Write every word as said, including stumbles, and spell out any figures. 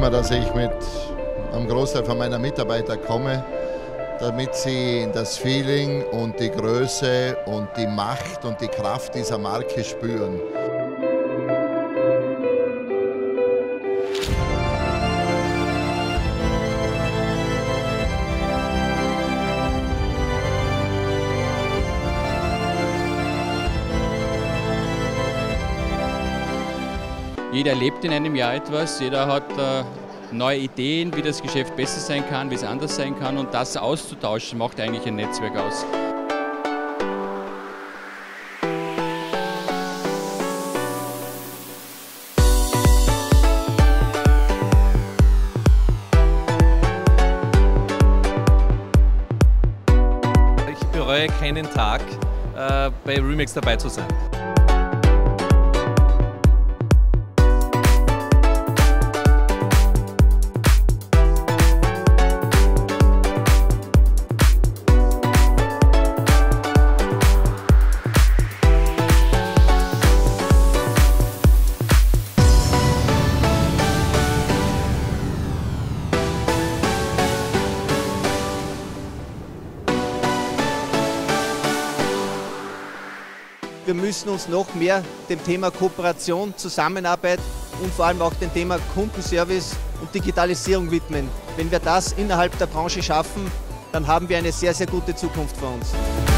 immer, dass ich mit einem Großteil von meiner Mitarbeiter komme, damit sie das Feeling und die Größe und die Macht und die Kraft dieser Marke spüren. Jeder erlebt in einem Jahr etwas, jeder hat äh, neue Ideen, wie das Geschäft besser sein kann, wie es anders sein kann, und das auszutauschen macht eigentlich ein Netzwerk aus. Ich bereue keinen Tag, äh, bei Remax dabei zu sein. Wir müssen uns noch mehr dem Thema Kooperation, Zusammenarbeit und vor allem auch dem Thema Kundenservice und Digitalisierung widmen. Wenn wir das innerhalb der Branche schaffen, dann haben wir eine sehr, sehr gute Zukunft vor uns.